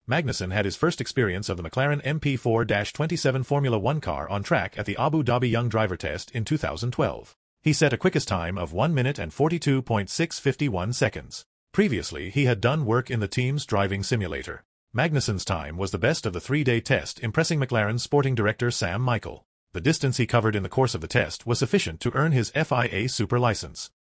Magnussen had his first experience of the McLaren MP4-27 Formula One car on track at the Abu Dhabi Young Driver Test in 2012. He set a quickest time of 1 minute and 42.651 seconds. Previously, he had done work in the team's driving simulator. Magnussen's time was the best of the 3-day test, impressing McLaren's sporting director Sam Michael. The distance he covered in the course of the test was sufficient to earn his FIA Super license.